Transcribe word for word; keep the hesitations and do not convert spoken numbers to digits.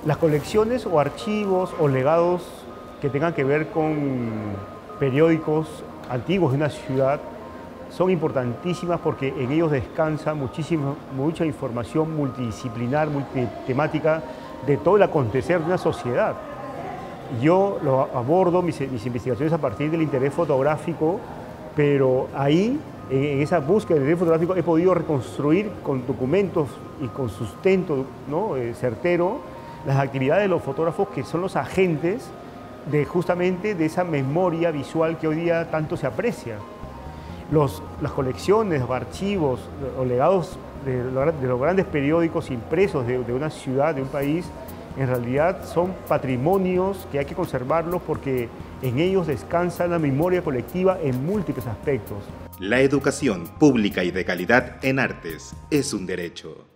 Las colecciones o archivos o legados que tengan que ver con periódicos antiguos de una ciudad son importantísimas porque en ellos descansa muchísima, mucha información multidisciplinar, multitemática de todo el acontecer de una sociedad. Yo lo abordo mis, mis investigaciones a partir del interés fotográfico, pero ahí, en, en esa búsqueda del interés fotográfico, he podido reconstruir con documentos y con sustento, ¿no? eh, certero las actividades de los fotógrafos que son los agentes de justamente de esa memoria visual que hoy día tanto se aprecia. Los, las colecciones o archivos o legados de, de los grandes periódicos impresos de, de una ciudad, de un país, en realidad son patrimonios que hay que conservarlos porque en ellos descansa la memoria colectiva en múltiples aspectos. La educación pública y de calidad en artes es un derecho.